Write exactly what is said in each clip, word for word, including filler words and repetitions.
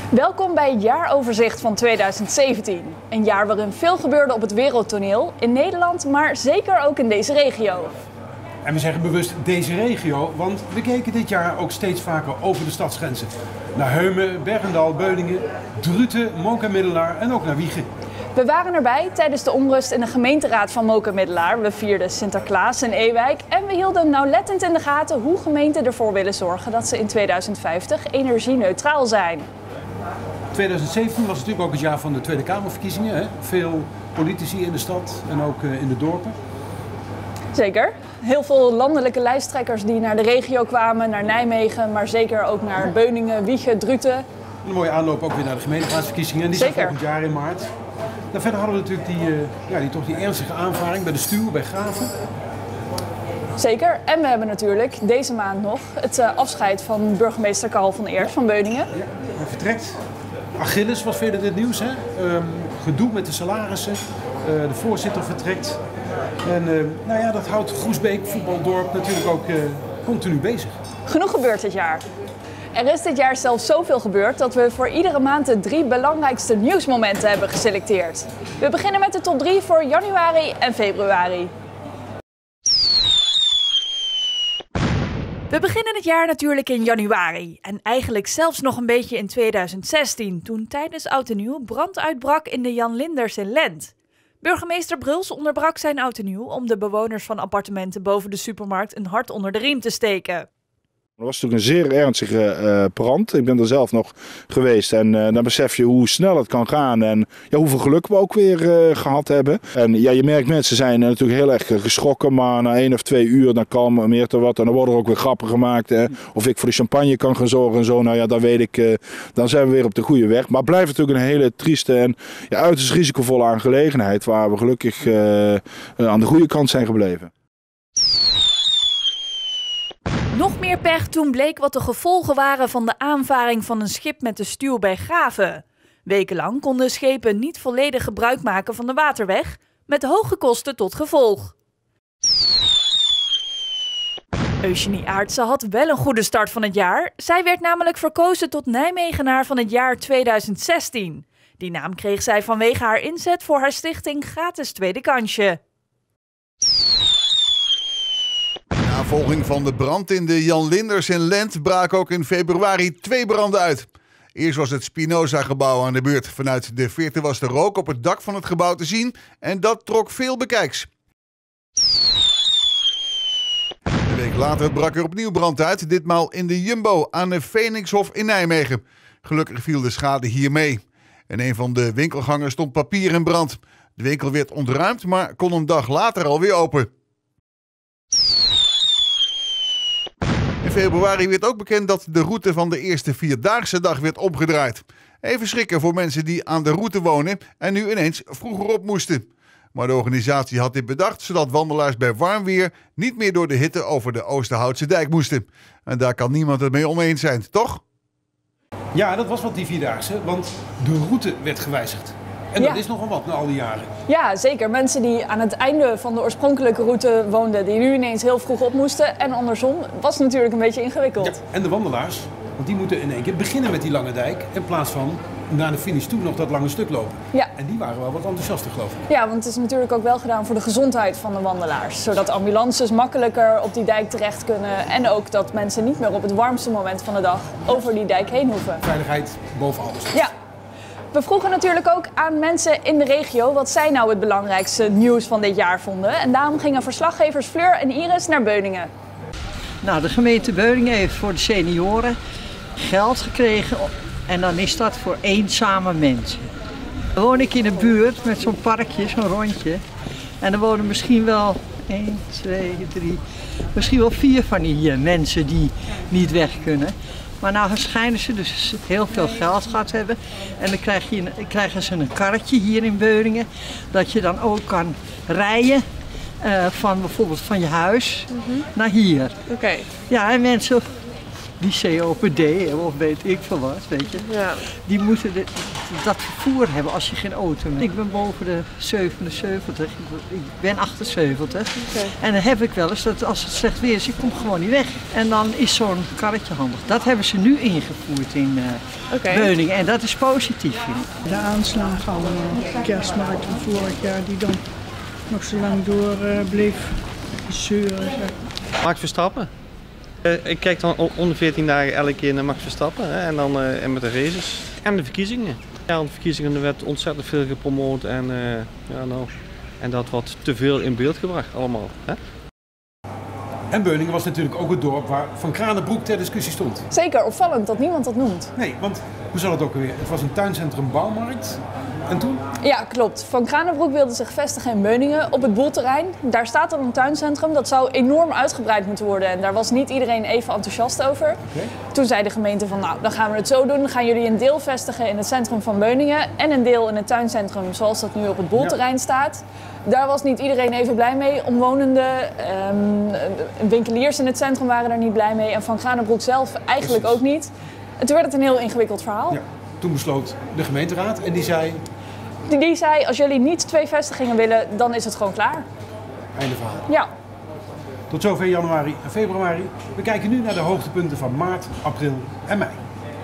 Welkom bij het jaaroverzicht van tweeduizend zeventien. Een jaar waarin veel gebeurde op het wereldtoneel, in Nederland, maar zeker ook in deze regio. En we zeggen bewust deze regio, want we keken dit jaar ook steeds vaker over de stadsgrenzen. Naar Heumen, Bergendal, Beuningen, Druten, Mook-en-Middelaar en ook naar Wijchen. We waren erbij tijdens de onrust in de gemeenteraad van Mook-en-Middelaar. We vierden Sinterklaas in Ewijk en we hielden nauwlettend in de gaten hoe gemeenten ervoor willen zorgen dat ze in tweeduizend vijftig energie-neutraal zijn. tweeduizend zeventien was natuurlijk ook het jaar van de Tweede Kamerverkiezingen. Hè? Veel politici in de stad en ook in de dorpen. Zeker. Heel veel landelijke lijsttrekkers die naar de regio kwamen, naar Nijmegen, maar zeker ook naar Beuningen, Wijchen, Druten. Een mooie aanloop ook weer naar de gemeenteraadsverkiezingen. En die zijn volgend jaar in maart. Nou, verder hadden we natuurlijk die, uh, ja, die, toch die ernstige aanvaring bij de Stuw, bij Graven. Zeker. En we hebben natuurlijk deze maand nog het uh, afscheid van burgemeester Karel van Eert van Beuningen. Ja, hij vertrekt. Achilles was verder dit nieuws, hè? Um, gedoe met de salarissen. Uh, de voorzitter vertrekt. En uh, nou ja, dat houdt Groesbeek, voetbaldorp, natuurlijk ook uh, continu bezig. Genoeg gebeurt dit jaar. Er is dit jaar zelfs zoveel gebeurd dat we voor iedere maand de drie belangrijkste nieuwsmomenten hebben geselecteerd. We beginnen met de top drie voor januari en februari. We beginnen het jaar natuurlijk in januari en eigenlijk zelfs nog een beetje in tweeduizend zestien, toen tijdens Oud en Nieuw brand uitbrak in de Jan Linders in Lent. Burgemeester Bruls onderbrak zijn Oud en Nieuw om de bewoners van appartementen boven de supermarkt een hart onder de riem te steken. Het was natuurlijk een zeer ernstige uh, brand. Ik ben er zelf nog geweest en uh, dan besef je hoe snel het kan gaan en ja, hoeveel geluk we ook weer uh, gehad hebben. En ja, je merkt mensen zijn natuurlijk heel erg geschrokken, maar na één of twee uur dan kalmeert er wat en dan worden er ook weer grappen gemaakt. Hè. Of ik voor de champagne kan gaan zorgen en zo, nou ja, dan weet ik, uh, dan zijn we weer op de goede weg. Maar het blijft natuurlijk een hele trieste en ja, uiterst risicovolle aangelegenheid waar we gelukkig uh, uh, aan de goede kant zijn gebleven. Nog meer pech toen bleek wat de gevolgen waren van de aanvaring van een schip met de Stuw bij Graven. Wekenlang konden schepen niet volledig gebruik maken van de waterweg, met hoge kosten tot gevolg. Eugenie Aartsen had wel een goede start van het jaar. Zij werd namelijk verkozen tot Nijmegenaar van het jaar tweeduizend zestien. Die naam kreeg zij vanwege haar inzet voor haar stichting Gratis Tweede Kansje. Na volging van de brand in de Jan Linders in Lent braken ook in februari twee branden uit. Eerst was het Spinoza-gebouw aan de beurt. Vanuit de Veerte was de rook op het dak van het gebouw te zien en dat trok veel bekijks. Een week later brak er opnieuw brand uit, ditmaal in de Jumbo aan de Phoenixhof in Nijmegen. Gelukkig viel de schade hier mee. In een van de winkelgangen stond papier in brand. De winkel werd ontruimd, maar kon een dag later alweer open. In februari werd ook bekend dat de route van de eerste Vierdaagse dag werd omgedraaid. Even schrikken voor mensen die aan de route wonen en nu ineens vroeger op moesten. Maar de organisatie had dit bedacht zodat wandelaars bij warm weer niet meer door de hitte over de Oosterhoutse dijk moesten. En daar kan niemand het mee oneens zijn, toch? Ja, dat was wat die Vierdaagse, want de route werd gewijzigd. En dat ja. is nogal wat na al die jaren. Ja, zeker. Mensen die aan het einde van de oorspronkelijke route woonden, die nu ineens heel vroeg op moesten. En andersom, was natuurlijk een beetje ingewikkeld. Ja, en de wandelaars, want die moeten in één keer beginnen met die lange dijk. In plaats van naar de finish toe nog dat lange stuk lopen. Ja. En die waren wel wat enthousiaster, geloof ik. Ja, want het is natuurlijk ook wel gedaan voor de gezondheid van de wandelaars. Zodat ambulances makkelijker op die dijk terecht kunnen. En ook dat mensen niet meer op het warmste moment van de dag over die dijk heen hoeven. Veiligheid boven alles. Ja. We vroegen natuurlijk ook aan mensen in de regio wat zij nou het belangrijkste nieuws van dit jaar vonden. En daarom gingen verslaggevers Fleur en Iris naar Beuningen. Nou, de gemeente Beuningen heeft voor de senioren geld gekregen en dan is dat voor eenzame mensen. Dan woon ik in een buurt met zo'n parkje, zo'n rondje. En er wonen misschien wel één, twee, drie, misschien wel vier van die mensen die niet weg kunnen. Maar nou schijnen ze dus heel veel geld gehad hebben. En dan krijg je, krijgen ze een karretje hier in Beuningen. Dat je dan ook kan rijden uh, van bijvoorbeeld van je huis mm-hmm. naar hier. Oké. Okay. Ja, en mensen die C O P D hebben of weet ik veel wat, weet je. Ja. Die moeten de, dat vervoer hebben als je geen auto hebt. Ik ben boven de zevenenzeventig, ik ben achtenzeventig. Okay. En dan heb ik wel eens dat als het slecht weer is, ik kom gewoon niet weg. En dan is zo'n karretje handig. Dat hebben ze nu ingevoerd in uh, okay. Beuningen en dat is positief. De aanslagen allemaal, kerstmarkt van vorig jaar die dan nog zo lang door uh, bleef zeuren. Max Verstappen. Uh, ik kijk dan onder veertien dagen elke keer naar Max Verstappen hè, en dan uh, en met de races. En de verkiezingen. Ja, de verkiezingen werd ontzettend veel gepromoot en, uh, ja, nou, en dat wordt te veel in beeld gebracht allemaal. Hè? En Beuningen was natuurlijk ook het dorp waar Van Kranenbroek ter discussie stond. Zeker, opvallend dat niemand dat noemt. Nee, want hoe zal het ook weer? Het was een tuincentrum bouwmarkt. En toen? Ja, klopt. Van Kranenbroek wilde zich vestigen in Beuningen op het Boelterrein. Daar staat dan een tuincentrum. Dat zou enorm uitgebreid moeten worden. En daar was niet iedereen even enthousiast over. Okay. Toen zei de gemeente van nou, dan gaan we het zo doen. Dan gaan jullie een deel vestigen in het centrum van Beuningen. En een deel in het tuincentrum zoals dat nu op het Boelterrein ja. staat. Daar was niet iedereen even blij mee. Omwonenden, um, winkeliers in het centrum waren daar niet blij mee. En Van Kranenbroek zelf eigenlijk ook niet. En toen werd het een heel ingewikkeld verhaal. Ja. Toen besloot de gemeenteraad en die zei... Die, die zei, als jullie niet twee vestigingen willen, dan is het gewoon klaar. Einde verhaal. Ja. Tot zover januari en februari. We kijken nu naar de hoogtepunten van maart, april en mei.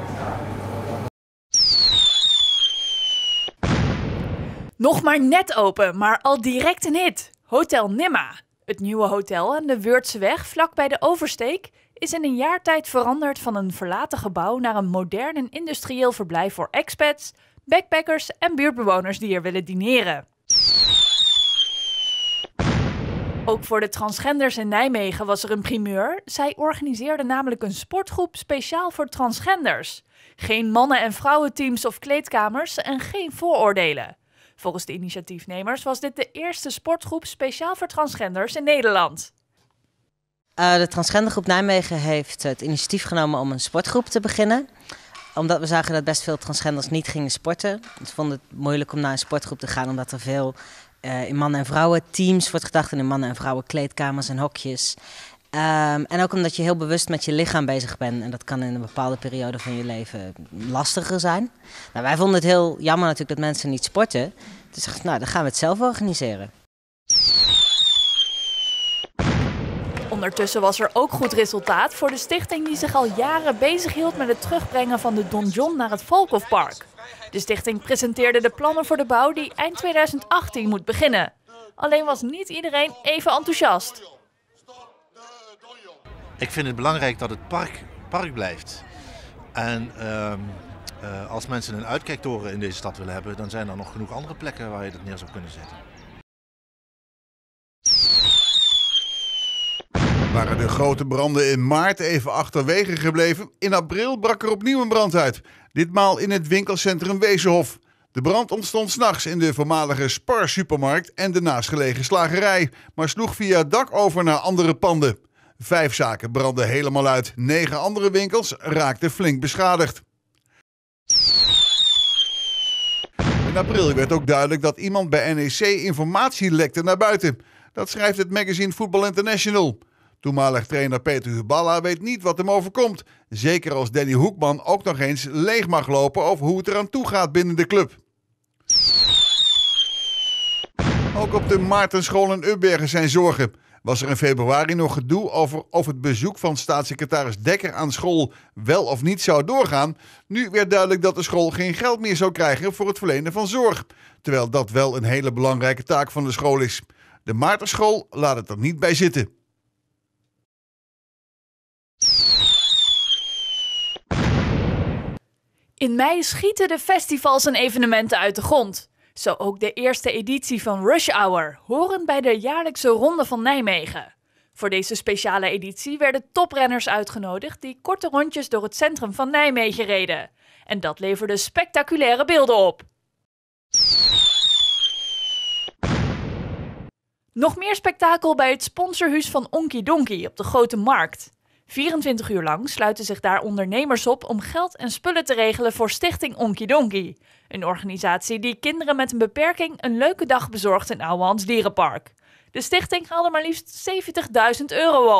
Nog maar net open, maar al direct een hit. Hotel Nimma. Het nieuwe hotel aan de Weurtseweg, vlak bij de oversteek, is in een jaar tijd veranderd van een verlaten gebouw naar een modern en industrieel verblijf voor expats, backpackers en buurtbewoners die er willen dineren. Ook voor de transgenders in Nijmegen was er een primeur. Zij organiseerden namelijk een sportgroep speciaal voor transgenders. Geen mannen- en vrouwenteams of kleedkamers en geen vooroordelen. Volgens de initiatiefnemers was dit de eerste sportgroep speciaal voor transgenders in Nederland. Uh, de transgendergroep Nijmegen heeft het initiatief genomen om een sportgroep te beginnen. Omdat we zagen dat best veel transgenders niet gingen sporten. We vonden het moeilijk om naar een sportgroep te gaan, omdat er veel uh, in mannen- en vrouwen teams wordt gedacht en in mannen- en vrouwen kleedkamers en hokjes. Um, en ook omdat je heel bewust met je lichaam bezig bent. En dat kan in een bepaalde periode van je leven lastiger zijn. Nou, wij vonden het heel jammer natuurlijk dat mensen niet sporten. Dus dachten, nou, dan gaan we het zelf organiseren. Ondertussen was er ook goed resultaat voor de stichting die zich al jaren bezighield met het terugbrengen van de donjon naar het Volkhofpark. De stichting presenteerde de plannen voor de bouw die eind tweeduizend achttien moet beginnen. Alleen was niet iedereen even enthousiast. Ik vind het belangrijk dat het park park blijft. En uh, uh, als mensen een uitkijktoren in deze stad willen hebben, dan zijn er nog genoeg andere plekken waar je dat neer zou kunnen zetten. Waren de grote branden in maart even achterwege gebleven? In april brak er opnieuw een brand uit. Ditmaal in het winkelcentrum Wezenhof. De brand ontstond 's nachts in de voormalige Spar supermarkt en de naastgelegen slagerij, maar sloeg via het dak over naar andere panden. Vijf zaken brandden helemaal uit. Negen andere winkels raakten flink beschadigd. In april werd ook duidelijk dat iemand bij N E C informatie lekte naar buiten. Dat schrijft het magazine Football International. Toenmalig trainer Peter Huballa weet niet wat hem overkomt. Zeker als Danny Hoekman ook nog eens leeg mag lopen over hoe het eraan toe gaat binnen de club. Ook op de Maartenschool in Ubbergen zijn zorgen. Was er in februari nog gedoe over of het bezoek van staatssecretaris Dekker aan school wel of niet zou doorgaan. Nu werd duidelijk dat de school geen geld meer zou krijgen voor het verlenen van zorg. Terwijl dat wel een hele belangrijke taak van de school is. De Maartenschool laat het er niet bij zitten. In mei schieten de festivals en evenementen uit de grond. Zo ook de eerste editie van Rush Hour, horend bij de jaarlijkse Ronde van Nijmegen. Voor deze speciale editie werden toprenners uitgenodigd die korte rondjes door het centrum van Nijmegen reden. En dat leverde spectaculaire beelden op. Nog meer spektakel bij het sponsorhuis van Onky Donky op de Grote Markt. vierentwintig uur lang sluiten zich daar ondernemers op om geld en spullen te regelen voor Stichting Onky Donky. Een organisatie die kinderen met een beperking een leuke dag bezorgt in Ouwehands Dierenpark. De stichting haalde maar liefst zeventigduizend euro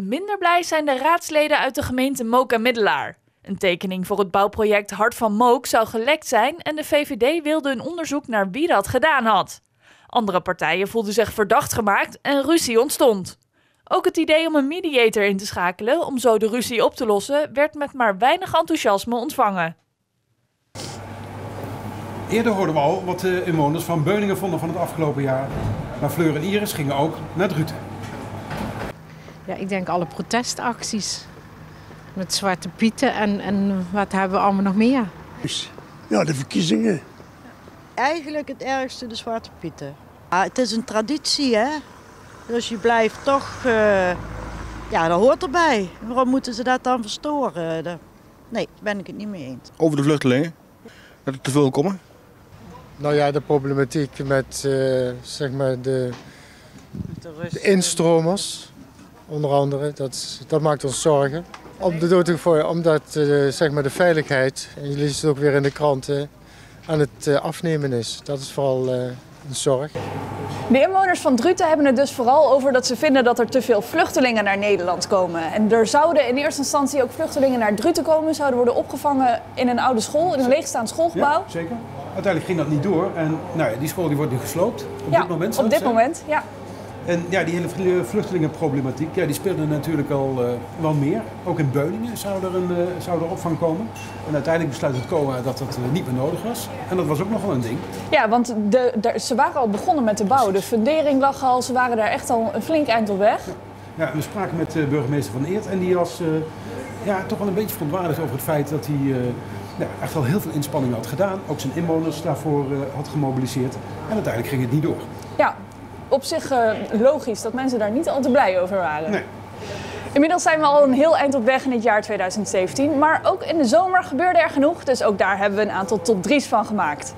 Minder blij zijn de raadsleden uit de gemeente Mook en Middelaar. Een tekening voor het bouwproject Hart van Mook zou gelekt zijn en de V V D wilde een onderzoek naar wie dat gedaan had. Andere partijen voelden zich verdacht gemaakt en ruzie ontstond. Ook het idee om een mediator in te schakelen om zo de ruzie op te lossen werd met maar weinig enthousiasme ontvangen. Eerder hoorden we al wat de inwoners van Beuningen vonden van het afgelopen jaar. Maar Fleur en Iris gingen ook naar Druten. Ja, ik denk alle protestacties. Met Zwarte Pieten en, en wat hebben we allemaal nog meer? Ja, de verkiezingen. Eigenlijk het ergste de Zwarte Pieten. Ja, het is een traditie, hè. Dus je blijft toch... Uh, ja, dat hoort erbij. Waarom moeten ze dat dan verstoren? De... Nee, daar ben ik het niet mee eens. Over de vluchtelingen? Dat er te veel komen? Nou ja, de problematiek met uh, zeg maar de, de instromers, onder andere, dat, dat maakt ons zorgen. Om de dood voor, omdat uh, zeg maar de veiligheid, en je leest het ook weer in de kranten, aan het uh, afnemen is. Dat is vooral uh, een zorg. De inwoners van Druten hebben het dus vooral over dat ze vinden dat er te veel vluchtelingen naar Nederland komen. En er zouden in eerste instantie ook vluchtelingen naar Druten komen, zouden worden opgevangen in een oude school, in een leegstaand schoolgebouw. Ja, zeker. Uiteindelijk ging dat niet door en nou ja, die school die wordt nu gesloopt. Op ja, dit moment. op dit moment, ja. En ja, die hele vluchtelingenproblematiek, ja, die speelde natuurlijk al uh, wel meer. Ook in Beuningen zou er, een, uh, zou er opvang komen. En uiteindelijk besluit het C O A dat dat uh, niet meer nodig was. En dat was ook nog wel een ding. Ja, want de, de, ze waren al begonnen met de bouw. De fundering lag al, ze waren daar echt al een flink eind op weg. Ja, ja we spraken met uh, burgemeester Van Eert en die was uh, ja, toch wel een beetje verontwaardigd over het feit dat hij uh, ja, echt al heel veel inspanningen had gedaan. Ook zijn inwoners daarvoor uh, had gemobiliseerd. En uiteindelijk ging het niet door. Ja. Op zich uh, logisch dat mensen daar niet al te blij over waren. Nee. Inmiddels zijn we al een heel eind op weg in het jaar tweeduizend zeventien. Maar ook in de zomer gebeurde er genoeg. Dus ook daar hebben we een aantal top drie's van gemaakt.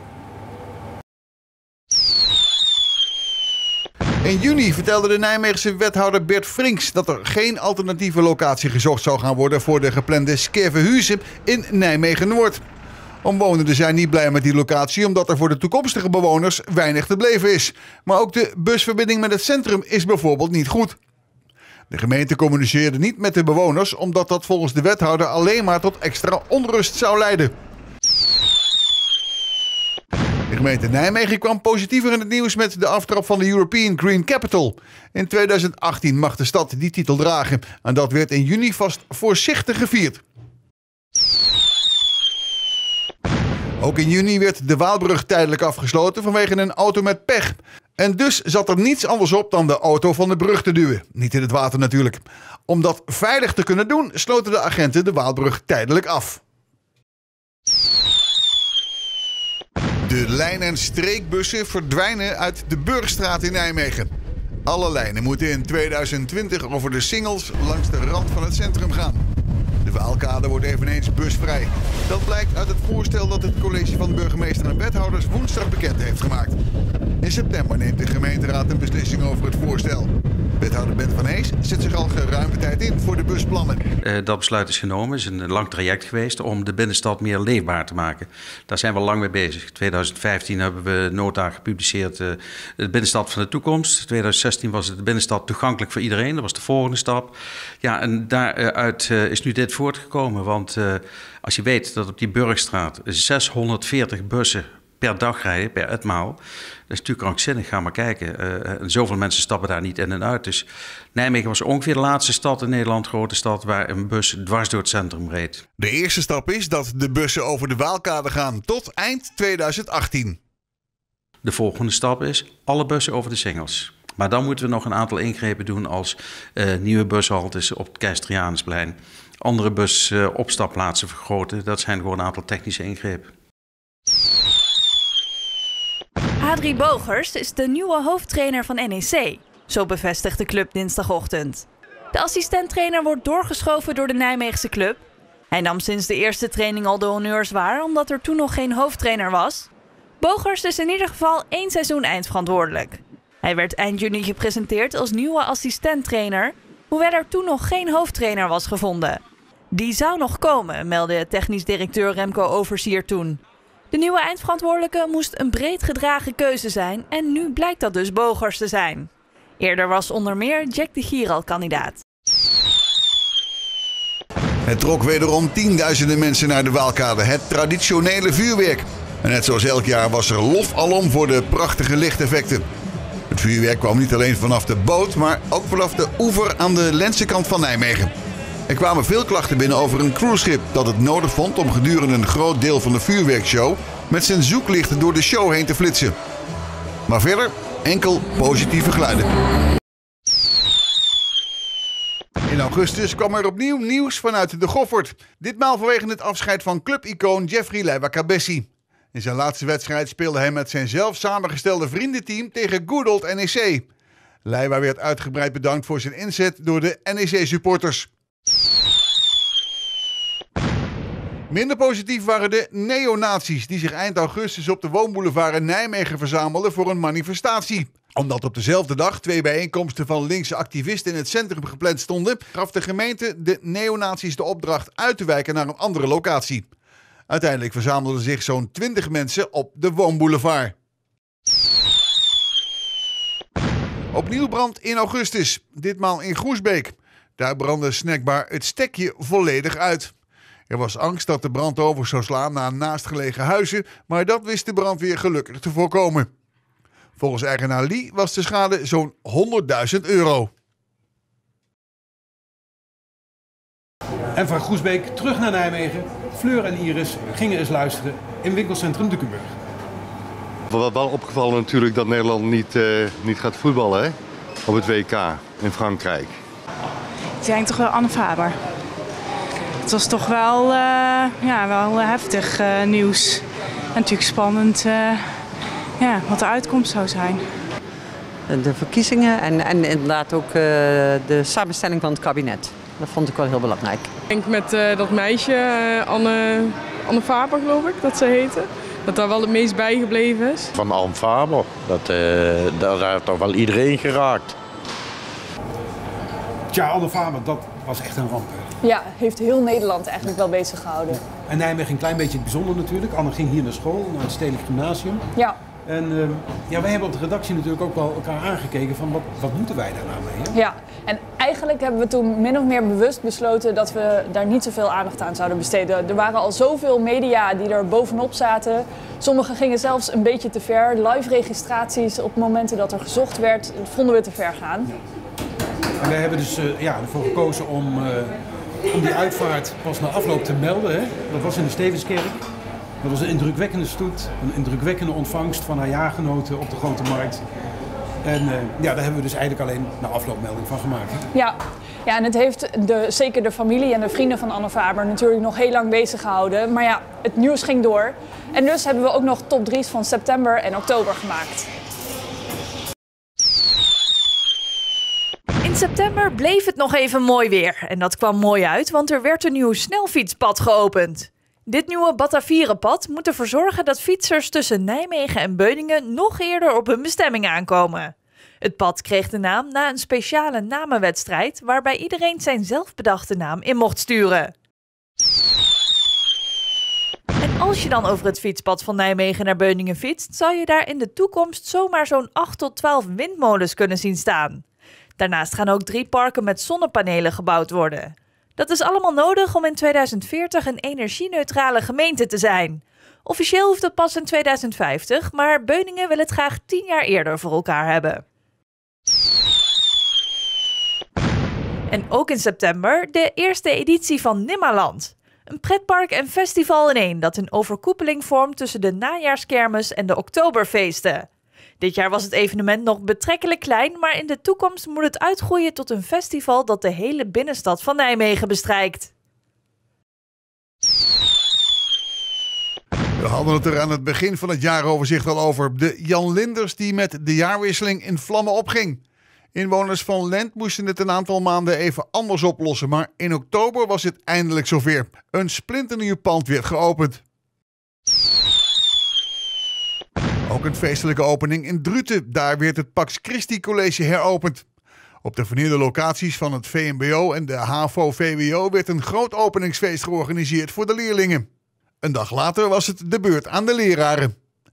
In juni vertelde de Nijmeegse wethouder Bert Frinks dat er geen alternatieve locatie gezocht zou gaan worden voor de geplande Skevehuizen in Nijmegen-Noord. Omwonenden zijn niet blij met die locatie omdat er voor de toekomstige bewoners weinig te beleven is. Maar ook de busverbinding met het centrum is bijvoorbeeld niet goed. De gemeente communiceerde niet met de bewoners omdat dat volgens de wethouder alleen maar tot extra onrust zou leiden. De gemeente Nijmegen kwam positiever in het nieuws met de aftrap van de European Green Capital. In tweeduizend achttien mag de stad die titel dragen en dat werd in juni vast voorzichtig gevierd. Ook in juni werd de Waalbrug tijdelijk afgesloten vanwege een auto met pech. En dus zat er niets anders op dan de auto van de brug te duwen. Niet in het water natuurlijk. Om dat veilig te kunnen doen, sloten de agenten de Waalbrug tijdelijk af. De lijn- en streekbussen verdwijnen uit de Burgstraat in Nijmegen. Alle lijnen moeten in tweeduizend twintig over de singels langs de rand van het centrum gaan. De Waalkade wordt eveneens busvrij. Dat blijkt uit het voorstel dat het college van burgemeester en wethouders woensdag bekend heeft gemaakt. In september neemt de gemeenteraad een beslissing over het voorstel. Wethouder Ben van Hees zet zich al geruime tijd in voor de busplannen. Uh, dat besluit is genomen. Het is een lang traject geweest om de binnenstad meer leefbaar te maken. Daar zijn we lang mee bezig. In tweeduizend vijftien hebben we nota gepubliceerd uh, de binnenstad van de toekomst. In tweeduizend zestien was het de binnenstad toegankelijk voor iedereen. Dat was de volgende stap. Ja, en daaruit uh, is nu dit voortgekomen. Want uh, als je weet dat op die Burgstraat zeshonderdveertig bussen per dag rijden, per etmaal. Dat is natuurlijk krankzinnig, ga maar kijken. Uh, en zoveel mensen stappen daar niet in en uit. Dus Nijmegen was ongeveer de laatste stad in Nederland, grote stad, waar een bus dwars door het centrum reed. De eerste stap is dat de bussen over de Waalkade gaan tot eind tweeduizend achttien. De volgende stap is alle bussen over de singels. Maar dan moeten we nog een aantal ingrepen doen als uh, nieuwe bushaltes op het Keizer-Trianusplein. Andere busopstapplaatsen uh, vergroten. Dat zijn gewoon een aantal technische ingrepen. Adrie Bogers is de nieuwe hoofdtrainer van N E C. Zo bevestigt de club dinsdagochtend. De assistenttrainer wordt doorgeschoven door de Nijmeegse club. Hij nam sinds de eerste training al de honneurs waar, omdat er toen nog geen hoofdtrainer was. Bogers is in ieder geval één seizoen eindverantwoordelijk. Hij werd eind juni gepresenteerd als nieuwe assistenttrainer, hoewel er toen nog geen hoofdtrainer was gevonden. Die zou nog komen, meldde technisch directeur Remco Oversier toen. De nieuwe eindverantwoordelijke moest een breed gedragen keuze zijn en nu blijkt dat dus Bogers te zijn. Eerder was onder meer Jack de Gier al kandidaat. Het trok wederom tienduizenden mensen naar de Waalkade, het traditionele vuurwerk. En net zoals elk jaar was er lof alom voor de prachtige lichteffecten. Het vuurwerk kwam niet alleen vanaf de boot, maar ook vanaf de oever aan de Lentse kant van Nijmegen. Er kwamen veel klachten binnen over een cruiseschip dat het nodig vond om gedurende een groot deel van de vuurwerkshow met zijn zoeklichten door de show heen te flitsen. Maar verder enkel positieve geluiden. In augustus kwam er opnieuw nieuws vanuit de Goffert. Ditmaal vanwege het afscheid van clubicoon Jeffrey Leiva-Cabessi. In zijn laatste wedstrijd speelde hij met zijn zelf samengestelde vriendenteam tegen Good Old N E C. Leiva werd uitgebreid bedankt voor zijn inzet door de N E C-supporters. Minder positief waren de neonazies die zich eind augustus op de Woonboulevard in Nijmegen verzamelden voor een manifestatie. Omdat op dezelfde dag twee bijeenkomsten van linkse activisten in het centrum gepland stonden, gaf de gemeente de neonazies de opdracht uit te wijken naar een andere locatie. Uiteindelijk verzamelden zich zo'n twintig mensen op de Woonboulevard. Opnieuw brand in augustus, ditmaal in Groesbeek. Daar brandde snackbar Het Stekje volledig uit. Er was angst dat de brand over zou slaan naar naastgelegen huizen, maar dat wist de brandweer gelukkig te voorkomen. Volgens eigenaar Lee was de schade zo'n honderdduizend euro. En van Groesbeek terug naar Nijmegen. Fleur en Iris gingen eens luisteren in winkelcentrum Dukenburg. Wat wel opgevallen natuurlijk dat Nederland niet, uh, niet gaat voetballen hè? Op het W K in Frankrijk. Ik denk toch wel Anne Faber. Het was toch wel, uh, ja, wel heftig uh, nieuws. En natuurlijk spannend uh, ja, wat de uitkomst zou zijn. De verkiezingen en, en inderdaad ook uh, de samenstelling van het kabinet. Dat vond ik wel heel belangrijk. Ik denk met uh, dat meisje, uh, Anne, Anne Faber geloof ik dat ze heette. Dat daar wel het meest bijgebleven is. Van Anne Faber, dat, uh, dat heeft toch wel iedereen geraakt. Tja, Anne Faber, dat was echt een ramp. Ja, heeft heel Nederland eigenlijk wel bezig gehouden. En Nijmegen een klein beetje het bijzonder natuurlijk. Anne ging hier naar school, naar het Stedelijk Gymnasium. Ja. En uh, ja, wij hebben op de redactie natuurlijk ook wel elkaar aangekeken van wat, wat moeten wij daar nou mee? Hè? Ja, en eigenlijk hebben we toen min of meer bewust besloten dat we daar niet zoveel aandacht aan zouden besteden. Er waren al zoveel media die er bovenop zaten. Sommigen gingen zelfs een beetje te ver. Live registraties op momenten dat er gezocht werd, vonden we te ver gaan. Ja. En wij hebben dus uh, ja, ervoor gekozen om, uh, om die uitvaart pas na afloop te melden. Hè? Dat was in de Stevenskerk. Dat was een indrukwekkende stoet, een indrukwekkende ontvangst van haar jaargenoten op de Grote Markt. En uh, ja, daar hebben we dus eigenlijk alleen na afloopmelding van gemaakt. Hè? Ja. Ja, en het heeft de, zeker de familie en de vrienden van Anne Faber natuurlijk nog heel lang bezig gehouden. Maar ja, het nieuws ging door. En dus hebben we ook nog top drie's van september en oktober gemaakt. In september bleef het nog even mooi weer. En dat kwam mooi uit, want er werd een nieuw snelfietspad geopend. Dit nieuwe Batavierenpad moet ervoor zorgen dat fietsers tussen Nijmegen en Beuningen nog eerder op hun bestemming aankomen. Het pad kreeg de naam na een speciale namenwedstrijd waarbij iedereen zijn zelfbedachte naam in mocht sturen. En als je dan over het fietspad van Nijmegen naar Beuningen fietst, zal je daar in de toekomst zomaar zo'n acht tot twaalf windmolens kunnen zien staan. Daarnaast gaan ook drie parken met zonnepanelen gebouwd worden. Dat is allemaal nodig om in tweeduizend veertig een energie-neutrale gemeente te zijn. Officieel hoeft dat pas in tweeduizend vijftig, maar Beuningen wil het graag tien jaar eerder voor elkaar hebben. En ook in september de eerste editie van Nimmaland. Een pretpark en festival in één dat een overkoepeling vormt tussen de najaarskermis en de oktoberfeesten. Dit jaar was het evenement nog betrekkelijk klein, maar in de toekomst moet het uitgroeien tot een festival dat de hele binnenstad van Nijmegen bestrijkt. We hadden het er aan het begin van het jaaroverzicht al over. De Jan Linders die met de jaarwisseling in vlammen opging. Inwoners van Lent moesten het een aantal maanden even anders oplossen, maar in oktober was het eindelijk zover. Een splinternieuw pand werd geopend. Ook een feestelijke opening in Druten. Daar werd het Pax Christi College heropend. Op de vernieuwde locaties van het V M B O en de H A V O V W O werd een groot openingsfeest georganiseerd voor de leerlingen. Een dag later was het de beurt aan de leraren.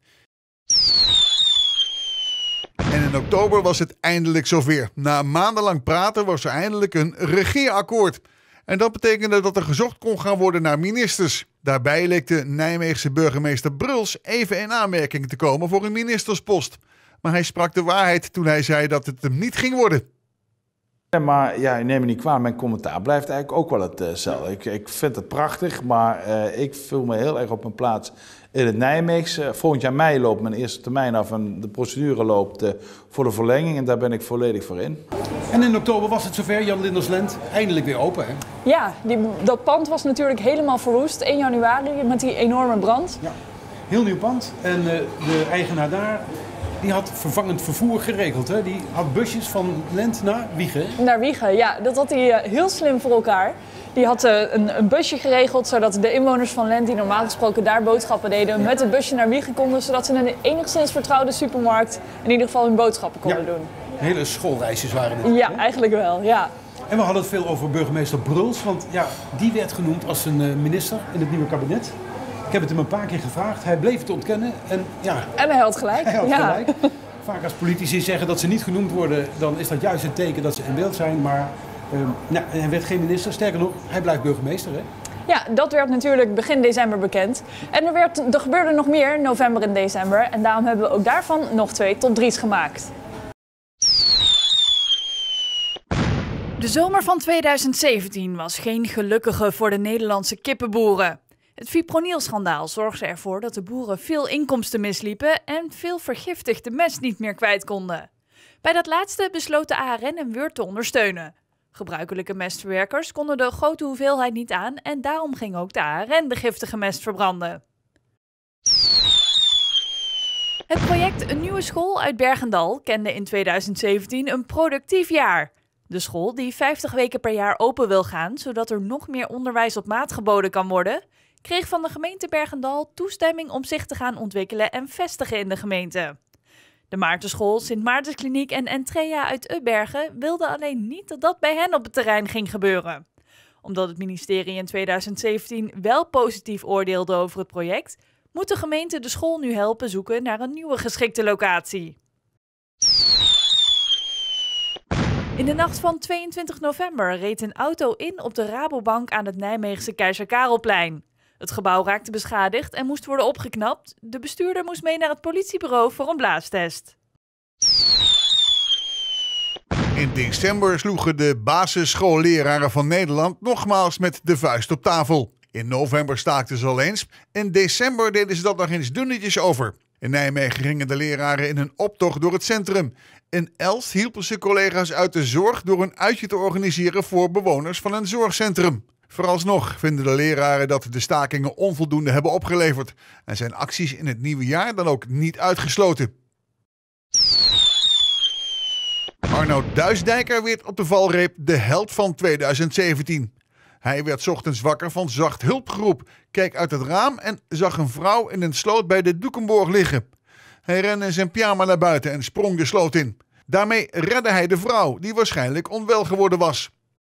En in oktober was het eindelijk zover. Na maandenlang praten was er eindelijk een regeerakkoord. En dat betekende dat er gezocht kon gaan worden naar ministers. Daarbij leek de Nijmeegse burgemeester Bruls even in aanmerking te komen voor een ministerspost. Maar hij sprak de waarheid toen hij zei dat het hem niet ging worden. Maar ja, neem me niet kwalijk, mijn commentaar blijft eigenlijk ook wel hetzelfde. Ik, ik vind het prachtig, maar uh, ik voel me heel erg op mijn plaats in het Nijmeegse. Volgend jaar mei loopt mijn eerste termijn af en de procedure loopt uh, voor de verlenging en daar ben ik volledig voor in. En in oktober was het zover, Jan Linders Land, eindelijk weer open, hè? Ja, die, dat pand was natuurlijk helemaal verwoest, één januari, met die enorme brand. Ja, heel nieuw pand en uh, de eigenaar daar... Die had vervangend vervoer geregeld. Hè? Die had busjes van Lent naar Wijchen. Naar Wijchen, ja. Dat had hij heel slim voor elkaar. Die had een, een busje geregeld zodat de inwoners van Lent, die normaal gesproken daar boodschappen deden, met het busje naar Wijchen konden, zodat ze in een enigszins vertrouwde supermarkt in ieder geval hun boodschappen konden ja. doen. Hele schoolreisjes waren het. Ja, eigenlijk wel, ja. En we hadden het veel over burgemeester Bruls, want ja, die werd genoemd als een minister in het nieuwe kabinet. Ik heb het hem een paar keer gevraagd, hij bleef het ontkennen en ja... En hij had gelijk. Hij had ja. gelijk. Vaak als politici zeggen dat ze niet genoemd worden, dan is dat juist een teken dat ze in beeld zijn. Maar uh, nou, hij werd geen minister, sterker nog, hij blijft burgemeester. Hè? Ja, dat werd natuurlijk begin december bekend. En er, werd, er gebeurde nog meer, november en december. En daarom hebben we ook daarvan nog twee top drie's gemaakt. De zomer van tweeduizend zeventien was geen gelukkige voor de Nederlandse kippenboeren. Het fipronil-schandaal zorgde ervoor dat de boeren veel inkomsten misliepen en veel vergiftigde mest niet meer kwijt konden. Bij dat laatste besloot de A R N en Weurt te ondersteunen. Gebruikelijke mestverwerkers konden de grote hoeveelheid niet aan en daarom ging ook de A R N de giftige mest verbranden. Het project Een Nieuwe School uit Bergendal kende in tweeduizend zeventien een productief jaar. De school, die vijftig weken per jaar open wil gaan, zodat er nog meer onderwijs op maat geboden kan worden, kreeg van de gemeente Bergendal toestemming om zich te gaan ontwikkelen en vestigen in de gemeente. De Maartenschool, Sint Maartenskliniek en Entrea uit Ubbergen wilden alleen niet dat dat bij hen op het terrein ging gebeuren. Omdat het ministerie in tweeduizend zeventien wel positief oordeelde over het project, moet de gemeente de school nu helpen zoeken naar een nieuwe geschikte locatie. In de nacht van tweeëntwintig november reed een auto in op de Rabobank aan het Nijmeegse Keizer Karelplein. Het gebouw raakte beschadigd en moest worden opgeknapt. De bestuurder moest mee naar het politiebureau voor een blaastest. In december sloegen de basisschoolleraren van Nederland nogmaals met de vuist op tafel. In november staakten ze al eens. In december deden ze dat nog eens dunnetjes over. In Nijmegen gingen de leraren in een optocht door het centrum. In Elst hielpen ze collega's uit de zorg door een uitje te organiseren voor bewoners van een zorgcentrum. Vooralsnog vinden de leraren dat de stakingen onvoldoende hebben opgeleverd en zijn acties in het nieuwe jaar dan ook niet uitgesloten. Arnoud Duisdijker werd op de valreep de held van tweeduizend zeventien. Hij werd 's ochtends wakker van zacht hulpgeroep, keek uit het raam en zag een vrouw in een sloot bij de Doekenborg liggen. Hij rende in zijn pyjama naar buiten en sprong de sloot in. Daarmee redde hij de vrouw, die waarschijnlijk onwel geworden was.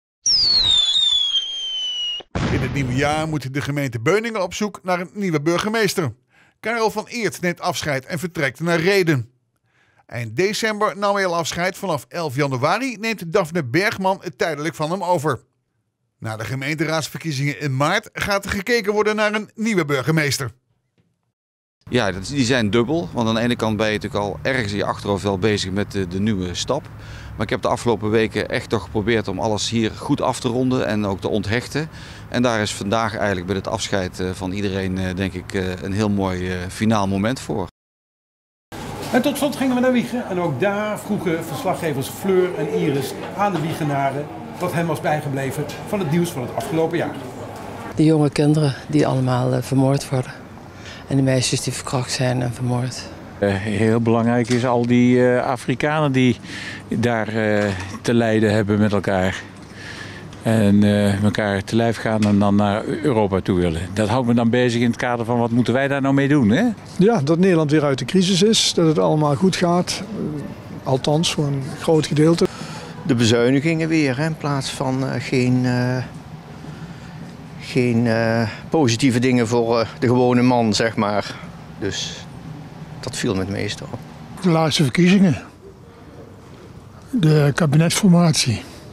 In het nieuwe jaar moet de gemeente Beuningen op zoek naar een nieuwe burgemeester. Karel van Eert neemt afscheid en vertrekt naar Rheden. Eind december nam hij al afscheid. Vanaf elf januari neemt Daphne Bergman het tijdelijk van hem over. Na de gemeenteraadsverkiezingen in maart gaat er gekeken worden naar een nieuwe burgemeester. Ja, die zijn dubbel. Want aan de ene kant ben je natuurlijk al ergens in je achterhoofd wel bezig met de, de nieuwe stap. Maar ik heb de afgelopen weken echt toch geprobeerd om alles hier goed af te ronden en ook te onthechten. En daar is vandaag eigenlijk bij het afscheid van iedereen denk ik een heel mooi finaal moment voor. En tot slot gingen we naar Wijchen en ook daar vroegen verslaggevers Fleur en Iris aan de Wijchenaren wat hen was bijgebleven van het nieuws van het afgelopen jaar. De jonge kinderen die allemaal uh, vermoord worden en de meisjes die verkracht zijn en vermoord. Uh, heel belangrijk is al die uh, Afrikanen die daar uh, te lijden hebben met elkaar. En uh, elkaar te lijf gaan en dan naar Europa toe willen. Dat houdt me dan bezig in het kader van wat moeten wij daar nou mee doen, hè? Ja, dat Nederland weer uit de crisis is, dat het allemaal goed gaat. Uh, althans, voor een groot gedeelte. De bezuinigingen weer, hè, in plaats van uh, geen, uh, geen uh, positieve dingen voor uh, de gewone man, zeg maar. Dus dat viel me het meest op. De laatste verkiezingen. De kabinetsformatie.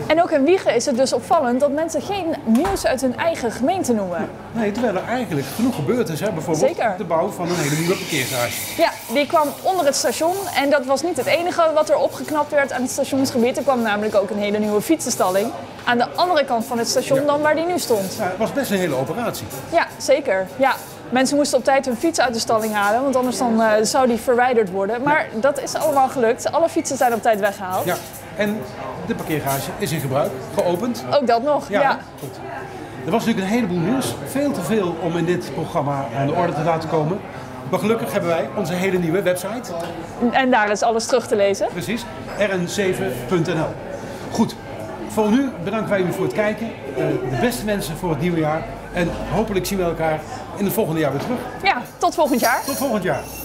En ook in Wijchen is het dus opvallend dat mensen geen nieuws uit hun eigen gemeente noemen. Nee, terwijl er eigenlijk genoeg gebeurd is. Hè? Bijvoorbeeld Zeker. de bouw van een hele nieuwe parkeergarage. Ja, die kwam onder het station en dat was niet het enige wat er opgeknapt werd aan het stationsgebied. Er kwam namelijk ook een hele nieuwe fietsenstalling aan de andere kant van het station ja. dan waar die nu stond. Ja, het was best een hele operatie. Ja, zeker. Ja. Mensen moesten op tijd hun fiets uit de stalling halen, want anders dan, uh, zou die verwijderd worden. Maar ja. dat is allemaal gelukt. Alle fietsen zijn op tijd weggehaald. Ja, en de parkeergarage is in gebruik, geopend. Ook dat nog, ja. ja. Goed. Er was natuurlijk een heleboel nieuws. Veel te veel om in dit programma aan de orde te laten komen. Maar gelukkig hebben wij onze hele nieuwe website. En daar is alles terug te lezen. Precies, r n zeven punt n l. Goed, voor nu bedanken wij jullie voor het kijken. Uh, de beste mensen voor het nieuwe jaar. En hopelijk zien we elkaar in het volgende jaar weer terug. Ja, tot volgend jaar. Tot volgend jaar.